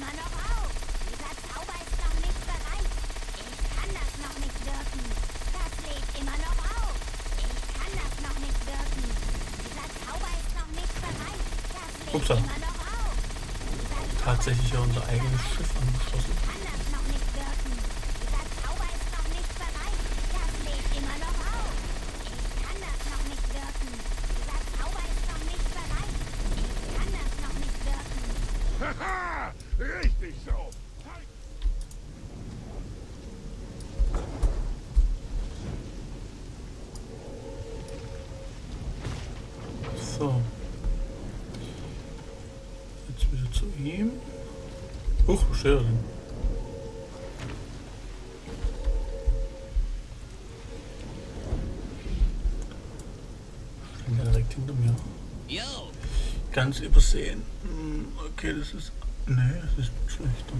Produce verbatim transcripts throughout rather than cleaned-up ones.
immer noch auf. Dieser Zauber ist noch nicht bereit. Ich kann das noch nicht wirken. Das lädt immer noch auf. Ich kann das noch nicht wirken. Dieser Zauber ist noch nicht bereit. Das lädt Upsa. immer noch auf. Dieser Tatsächlich ja unser eigenes bereit. Schiff angeschlossen. Ich kann das noch nicht wirken. Dieser Zauber ist noch nicht bereit. Das lädt immer noch auf. Ich kann das noch nicht wirken. Dieser Zauber ist noch nicht bereit. Ich kann das noch nicht wirken. Haha! Richtig so! So. Jetzt wieder zu ihm. Huch, wo steht er denn? Steht er direkt hinter mir. Yo! Ganz übersehen. Hm, okay, das ist... Nee, das ist schlechter.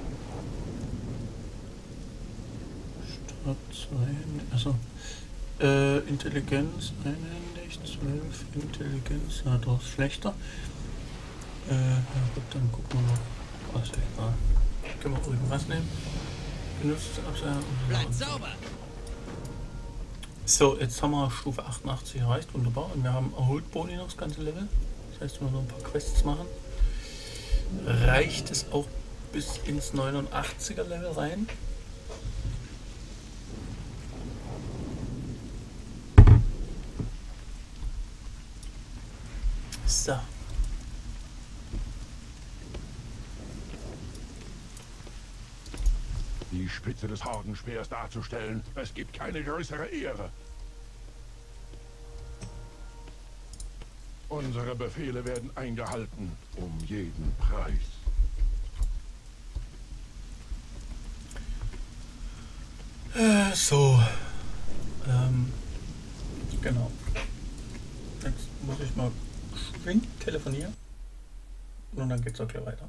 Start zwei... Also... Äh, Intelligenz einhändig, zwölf Intelligenz, na doch schlechter. Äh, ja gut, dann gucken wir noch. Was ist egal. Können wir irgendwas nehmen? Benutzt Abseilen. Bleib sauber! So, jetzt haben wir Stufe achtundachtzig erreicht, wunderbar. Und wir haben erholt Boni noch das ganze Level. Das heißt, wenn wir noch ein paar Quests machen, reicht es auch bis ins neunundachtziger Level rein. So. Die Spitze des Hordenspeers darzustellen, es gibt keine größere Ehre. Unsere Befehle werden eingehalten, um jeden Preis. Äh, so. Ähm, genau. Jetzt muss ich mal geschwind telefonieren. Und dann geht's auch gleich weiter.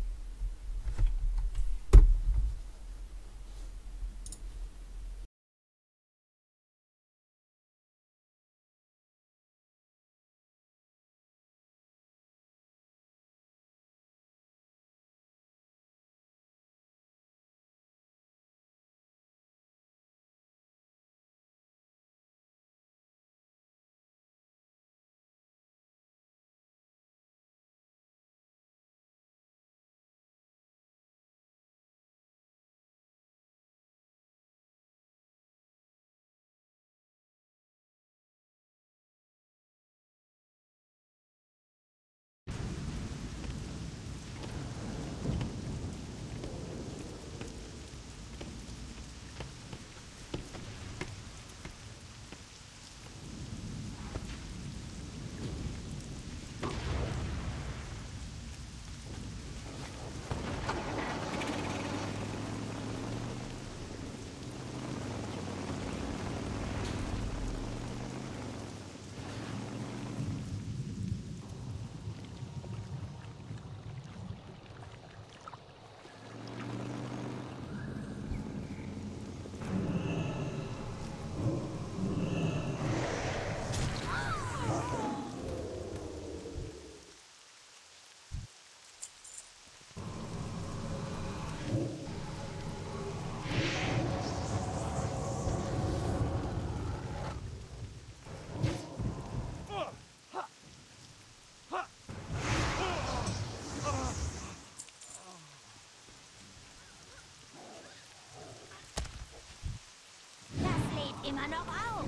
Immer noch auf.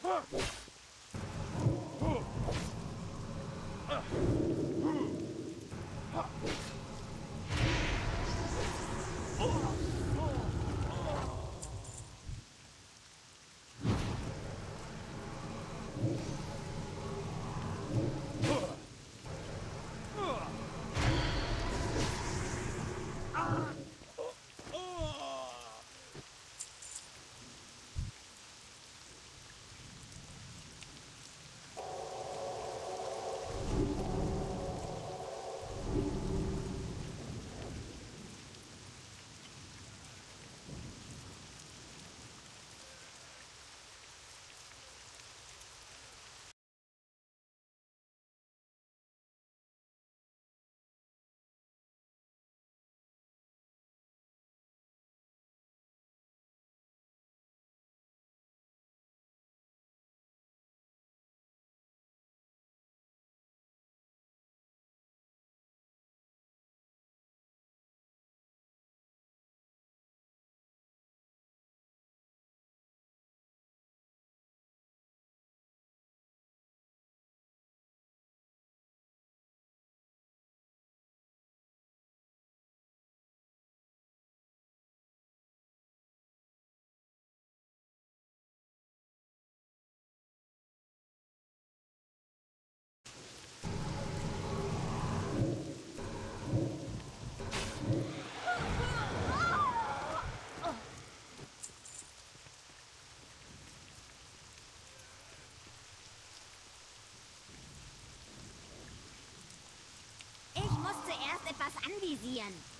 Ich muss zuerst etwas anvisieren.